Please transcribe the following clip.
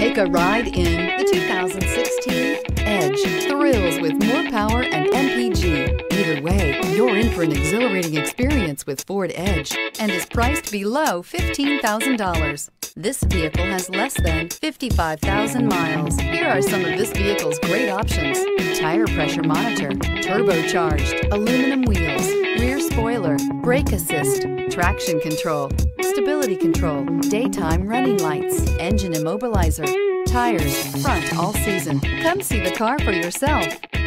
Take a ride in the 2016 Edge. Thrills with more power and MPG. Either way, you're in for an exhilarating experience with Ford Edge and is priced below $15,000. This vehicle has less than 55,000 miles. Here are some of this vehicle's great options: tire pressure monitor, turbocharged, aluminum wheels, rear spoiler, brake assist, traction control, stability control, daytime running lights, engine immobilizer, tires, front all season. Come see the car for yourself.